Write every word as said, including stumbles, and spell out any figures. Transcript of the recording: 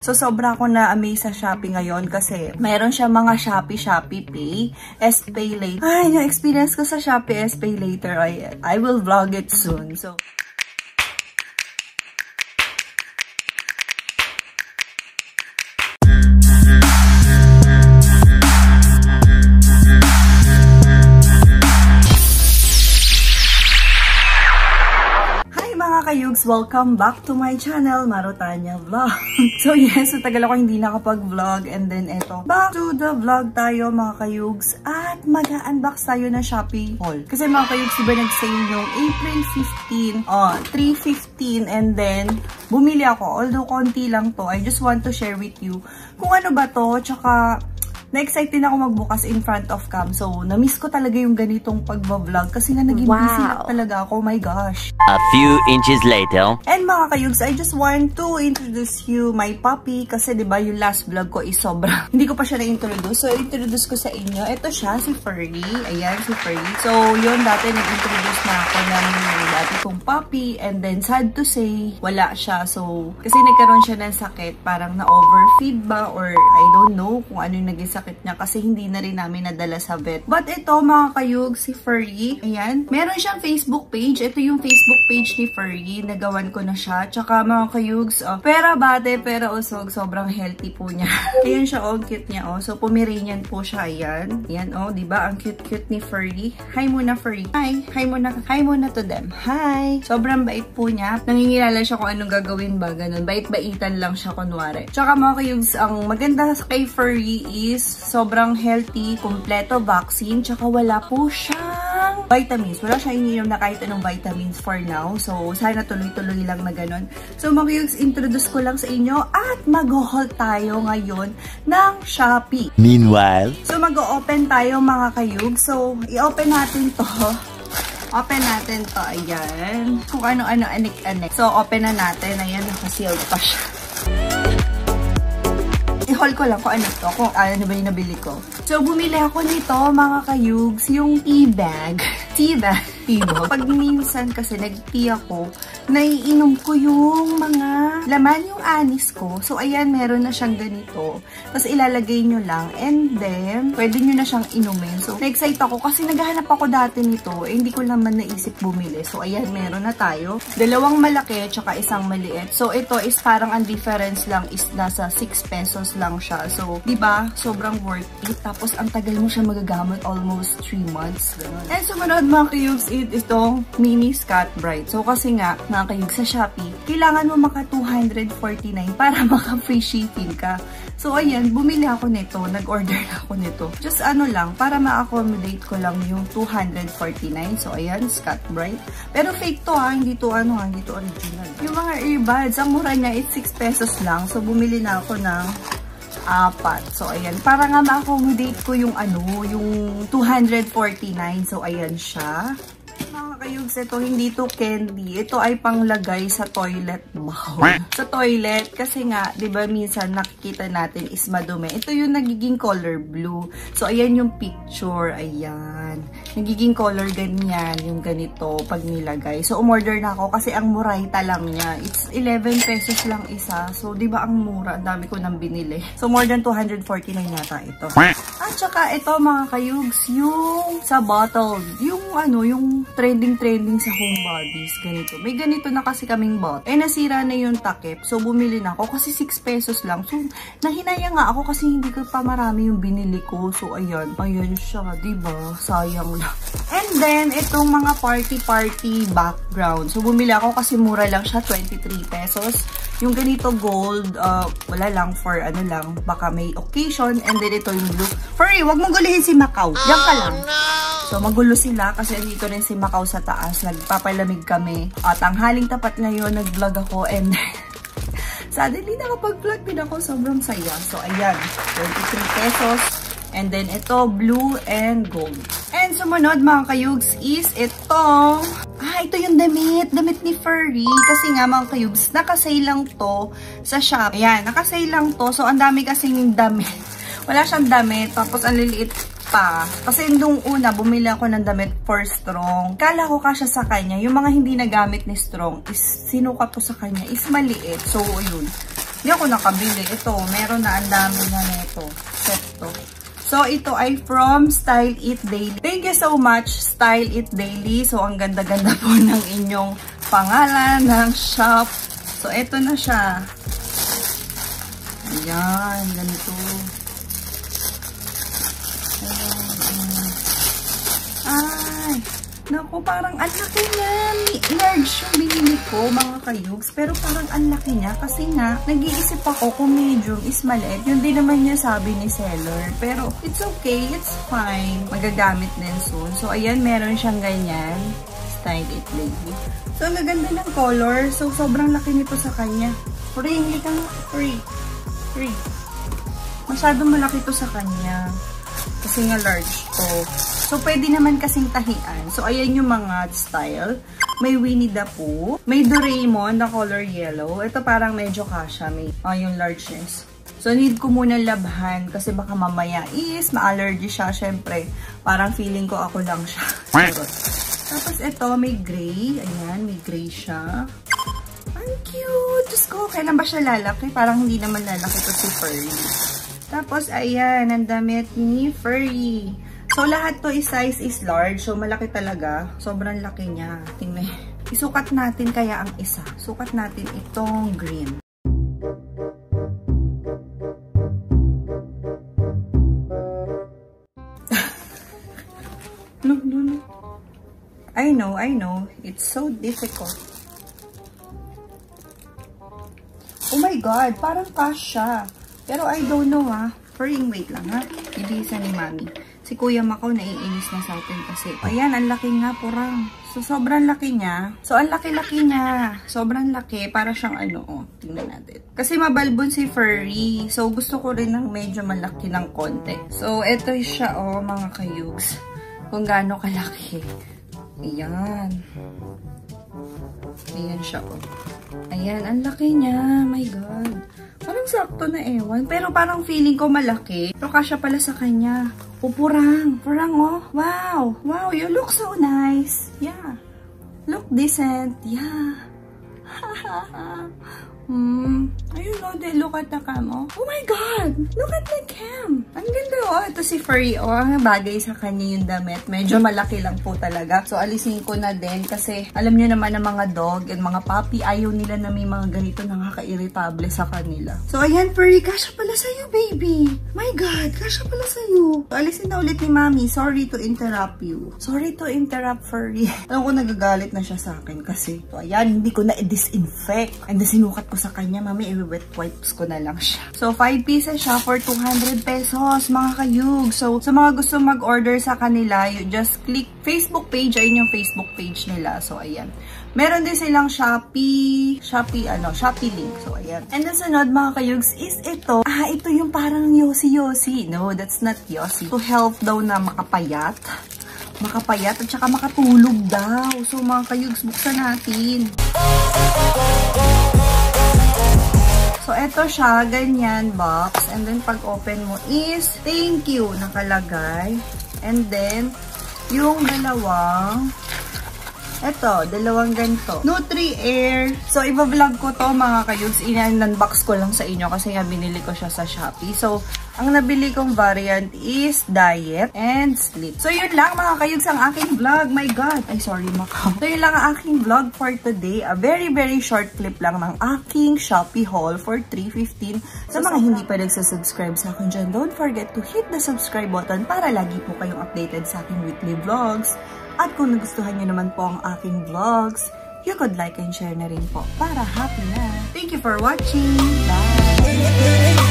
So, sobra ako na-amaze sa Shopee ngayon kasi mayroon siya mga Shopee, Shopee Pay, S-Pay Later. Ay, yung experience ko sa Shopee S-Pay Later, I, I will vlog it soon. So, Kayugs, welcome back to my channel, Marutanya Vlog. So yes, so tagal ako hindi nakapag-vlog and then eto, back to the vlog tayo mga kayugs at mag-unbox tayo ng Shopee haul. Kasi mga kayugs, diba nag-sale nung April fifteenth, oh, three fifteen and then bumili ako. Although konti lang to, I just want to share with you kung ano ba to, tsaka na-excited ako magbukas in front of cam. So, na-miss ko talaga yung ganitong pagbablog kasi nga naging wow. busy na talaga ako. Oh my gosh. A few inches later. And mga kayugs, I just want to introduce you my puppy kasi diba yung last vlog ko is sobra. Hindi ko pa siya na-introduce. So, introduce ko sa inyo. Ito siya, si Furry. Ayan, si Furry. So, yun, dati nag-introduce na ako ng dati kong puppy and then sad to say, wala siya. So, kasi nagkaroon siya ng sakit. Parang na-overfeed ba or I don't know kung ano yung naging sakit niya kasi hindi na rin namin nadala sa vet. But ito mga kayug, si Furry, ayan, meron siyang Facebook page. Ito yung Facebook page ni Furry. Nagawan ko na siya. Tsaka mga kayugs, oh, pera bate, pera usog. Sobrang healthy po niya. Ayan siya, oh, cute niya, oh. So, Pomeranian po siya, ayan. Ayan, oh, diba? Ang cute-cute ni Furry. Hi muna, Furry. Hi. Hi muna. Hi muna to them. Hi. Sobrang bait po niya. Nangingilala siya kung anong gagawin ba, ganun. Bait-baitan lang siya, kunwari. Tsaka mga kayugs, ang maganda kay Furry is sobrang healthy, kompleto vaccine, tsaka wala po siyang vitamins. Wala siyang ininom na kahit anong vitamins for now. So, sana tuloy-tuloy lang na ganun. So, mga kayugs, introduce ko lang sa inyo at mag-haul tayo ngayon ng Shopee. Meanwhile, so, mag-open tayo mga kayugs. So, i-open natin to. Open natin to. Ayan. Kung ano-ano, anik-anik. So, open na natin. Ayan, nakasealed pa siya. I-haul ko lang kung ano to, kung ano ba yung nabili ko. So, bumili ako nito, mga kayugs, yung tea bag. Tea bag. Tea bag. Pag minsan kasi nag-tea ako, naiinom ko yung mga laman yung anis ko. So, ayan, meron na siyang ganito. Tapos, ilalagay nyo lang. And then, pwede nyo na siyang inumin. So, na-excite ako kasi naghahanap ako dati nito. Eh, hindi ko naman naisip bumili. So, ayan, meron na tayo. Dalawang malaki, tsaka isang maliit. So, ito is parang ang difference lang is nasa six pesos lang siya. So, diba? Sobrang worth it. Tapos, ang tagal mo siya magagamit, almost three months. Ganun. And sumunod mga kayugs, it is itong mini Scott Brite. So, kasi nga, mga kayugs sa Shopee, kailangan mo maka two hundred forty-nine para maka free shipping ka. So, ayan, bumili ako nito. Nag-order na ako nito. Just ano lang, para ma-accommodate ko lang yung two hundred forty-nine. So, ayan, Scott Brite. Pero fake to ha, hindi to ano ha, hindi to original. Yung mga earbuds, ang mura niya is six pesos lang. So, bumili na ako ng apat. So, ayan. Para nga ma-accommodate ko yung ano, yung two hundred forty-nine. So, ayan siya. Mga kayugs, ito hindi to candy. Ito ay panglagay sa toilet bowl. Sa toilet, kasi nga, di ba minsan nakikita natin is madumi. Ito yung nagiging color blue. So, ayan yung picture. Ayan. Nagiging color ganyan, yung ganito, pag nilagay. So, umorder na ako kasi ang murayta lang niya. It's eleven pesos lang isa. So, di ba ang mura? Ang dami ko nang binili. So, more than two hundred forty-nine yata ito. At saka, ito mga kayugs, yung sa bottle. Yung ano, yung trending-trending sa Homebodies. Ganito. May ganito na kasi kaming bot. Eh, nasira na yung takip. So, bumili na ako kasi six pesos lang. So, nahinaya nga ako kasi hindi ko pa marami yung binili ko. So, ayan. Ayan siya. Diba? Sayang lang. And then, itong mga party-party background. So, bumili ako kasi mura lang siya. twenty-three pesos. Yung ganito gold, uh, wala lang for ano lang. Baka may occasion. And then, ito yung blue. Furry, wag mong gulihin si Macau. Diyan ka lang. So, magulo sila kasi dito rin si Macau sa taas. Nagpapalamig kami. At ang haling tapat ngayon, nag-vlog ako and suddenly nakapag-vlog din ako. Sobrang saya. So, ayan. twenty-three pesos. And then, ito, blue and gold. And sumunod, mga kayugs, is ito. Ah, ito yung damit. Damit ni Furry. Kasi nga, mga kayugs, nakasale lang to sa shop. Ayan, nakasale lang to. So, ang dami kasing damit. Wala siyang damit. Tapos, ang liliit pa. Kasi nung una, bumili ako ng damit for Strong. Kala ko kasya sa kanya. Yung mga hindi nagamit ni Strong is sinukat ko sa kanya is maliit. So, yun. Hindi ako nakabili. Ito, meron na ang dami na nito. Set to. So, ito ay from Style It Daily. Thank you so much, Style It Daily. So, ang ganda-ganda po ng inyong pangalan ng shop. So, ito na siya. Ayan, ganito. Ayan. Ay, naku, parang ang laki niya. Large yung binili ko, mga kayugs. Pero parang ang laki niya kasi nga, nag-iisip ako kung medium is maliit. Yun din naman niya sabi ni seller. Pero it's okay, it's fine. Magagamit din soon. So, ayan, meron siyang ganyan. Style It Daily. So, ang gaganda ng color. So, sobrang laki nito sa kanya. Free, hindi ka nga. Free. Free. Masyadong malaki to sa kanya. Kasi nga large to. So, pwede naman kasing tahian. So, ayan yung mga style. May Winnie the Pooh. May Doraemon na color yellow. Ito parang medyo kasha. May ah, yung largeness. So, need ko muna labhan kasi baka mamaya is ma-allergy siya. Siyempre, parang feeling ko ako lang siya. Tapos, ito may gray. Ayan, may gray siya. Ang cute! Diyos ko, kailan ba siya lalaki? Parang hindi naman lalaki to si Furry. Tapos, ayan, ang damit ni Furry. So, lahat to is size is large. So, malaki talaga. Sobrang laki niya. Tingnan. Isukat natin kaya ang isa. Sukat natin itong green. No, no, no. I know, I know. It's so difficult. Oh my God, parang kasha. Pero I don't know ah. Furring, wait lang ha. Ibisa ni Mami. Si Kuya Makaw naiinis na sa atin kasi. Ayan, ang laki nga, purang. So, sobrang laki niya. So, ang laki-laki niya. Sobrang laki. Para siyang ano, oh. Tingnan natin. Kasi mabalbon si Furry. So, gusto ko rin ng medyo malaki ng konti. So, ito siya, oh, mga kayugs. Kung gaano kalaki. Ayan. Ayan siya, oh. Ayan, ang laki niya. My God. Parang sakto na ewan. Pero parang feeling ko malaki. Pero kasya pala sa kanya. O, purang. Purang, oh. Wow. Wow, you look so nice. Yeah. Look decent. Yeah. Hmm. Ayun, no. They look at the cam, oh. Oh my God. Look at the cam. Ang ganda, oh. Ito si Furry, oh. Ang bagay sa kanya yung damit. Medyo malaki lang po talaga. So, alisin ko na din kasi alam nyo naman ng mga dog and mga puppy, ayaw nila na may mga ganito nakaka-irritable sa kanila. So, ayan, Furry. Kasya pala sa'yo, baby. My God. Kasya pala sa'yo. So, alisin na ulit ni Mami. Sorry to interrupt you. Sorry to interrupt, Furry. Alam ko nagagalit na siya sa akin kasi. So, ayan, hindi ko na i-disinfect. And sinukat ko sa kanya, Mami, i-wet wipes ko na lang siya. So, five pieces siya for two hundred pesos, mga kayug. So, sa mga gusto mag-order sa kanila, you just click Facebook page. Ayun yung Facebook page nila. So, ayan. Meron din silang Shopee, Shopee, ano, Shopee link. So, ayan. And the sunod, mga kayugs, is ito. Ah, ito yung parang yosi-yosi. No, that's not yosi. To help daw na makapayat. Makapayat at saka makatulog daw. So, mga kayugs, buksan natin. So, eto siya, ganyan box. And then, pag open mo is, thank you, nakalagay. And then, yung dalawang, eto, dalawang ganito. Nutri-Air. So, iba-vlog ko to, mga kayugs. In-unbox ko lang sa inyo kasi nga binili ko siya sa Shopee. So, ang nabili kong variant is diet and sleep. So, yun lang mga kayugs ang aking vlog. My God. Ay, sorry, Makaw. So, yun lang ang aking vlog for today. A very, very short clip lang ng aking Shopee haul for three fifteen. Sa mga hindi pa nagsasubscribe sa akin dyan, don't forget to hit the subscribe button para lagi po kayong updated sa aking weekly vlogs. At kung nagustuhan nyo naman po ang aking vlogs, you could like and share na rin po para happy na. Thank you for watching. Bye!